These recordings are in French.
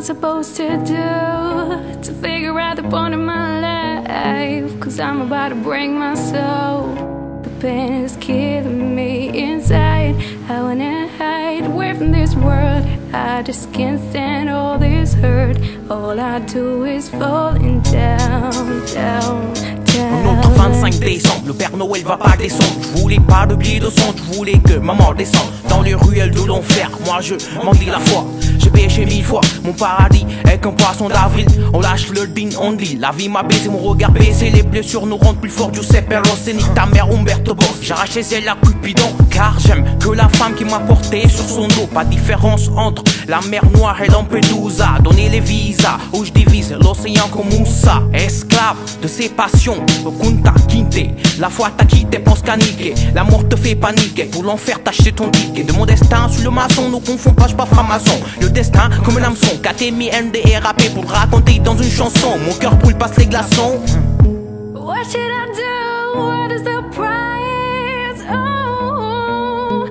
I supposed to do to figure out the point of my life? Cause I'm about to break my soul. The pain is killing me inside. I wanna hide away from this world. I just can't stand all this hurt. All I do is falling down, down, down. Un autre 25 décembre, le Père Noël va pas descendre. Je voulais pas de billets de son, je voulais que maman descende dans les ruelles de l'enfer. Moi je m'en dis la foi. J'ai péché 1000 fois, mon paradis est qu'un poisson d'avril. On lâche le din, on lit. La vie m'a baisé, mon regard baissé. Les blessures nous rendent plus forts. Giuseppe Rossi, nique ta mère, Umberto Boss. J'ai arraché celle à Cupidon, car j'aime que la femme qui m'a porté sur son dos. Pas de différence entre la mer Noire et Lampedusa. Donner les visas où je divise l'océan comme Moussa. Esclave de ses passions, Kunta Kinte. La foi t'a quitté, pense qu'à niquer. La mort te fait paniquer. Pour l'enfer, t'as acheté ton ticket. De mon destin, sur le maçon, ne confonds pas, j'suis pas franc-maçon. Le destin, comme un hameçon. KTMI, ND rappé pour le raconter dans une chanson. Mon cœur brûle, passe les glaçons. What should I do? What is the price? Oh,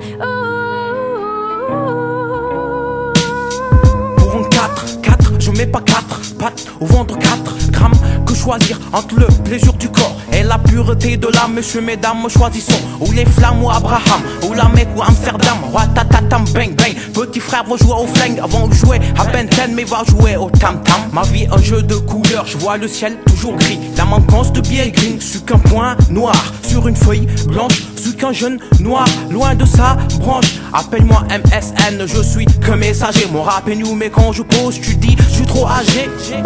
oh. Pour un 4, je mets pas 4 pattes au ventre, 4 grammes. Que choisir entre le plaisir du corps et la pureté de l'âme? Messieurs, mesdames, choisissons. Ou les flammes ou Abraham, ou la Mecque ou Amsterdam. Ratatatam, bang bang. Petit frère va jouer au flingue avant de jouer à Ben 10, mais va jouer au tam tam. Ma vie un jeu de couleurs, je vois le ciel toujours gris. La manquance de billets green, suis qu'un point noir sur une feuille blanche. Suis qu'un jeune noir, loin de sa branche. Appelle-moi MSN, je suis qu'un messager. Mon rap est new, mais quand je pose, tu dis, je suis trop âgé.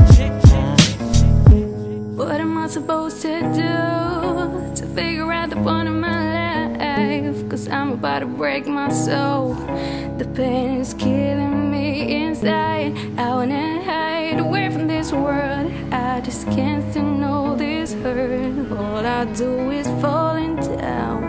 What am I supposed to do to figure out the point of my life? Cause I'm about to break my soul. The pain is killing me inside. I wanna hide away from this world. I just can't stand all this hurt. All I do is falling down.